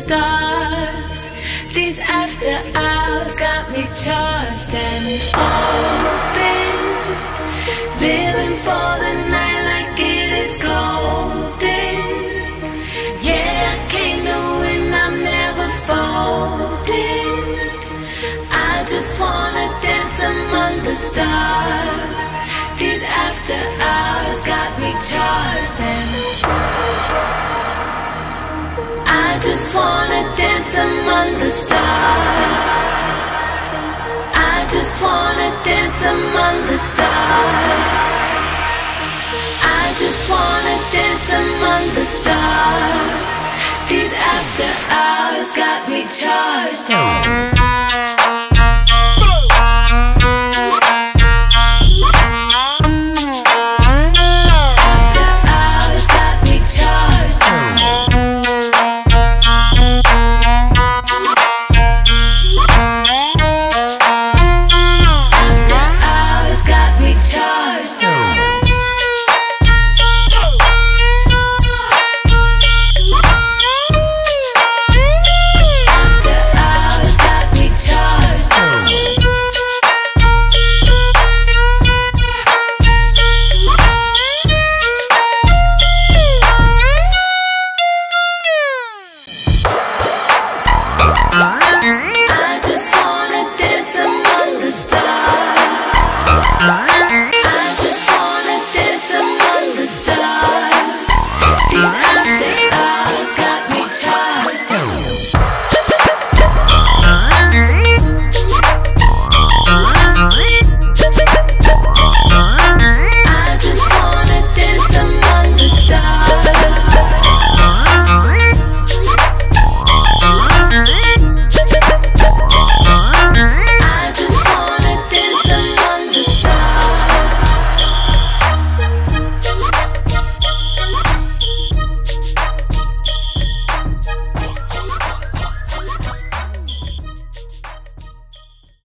stars. These after hours got me charged and open, living for the night like it is golden. Yeah, I came to win, I'm never folding. I just wanna dance among the stars. These after hours got me charged and I just wanna dance among the stars. I just wanna dance among the stars. I just wanna dance among the stars. These after hours got me charged.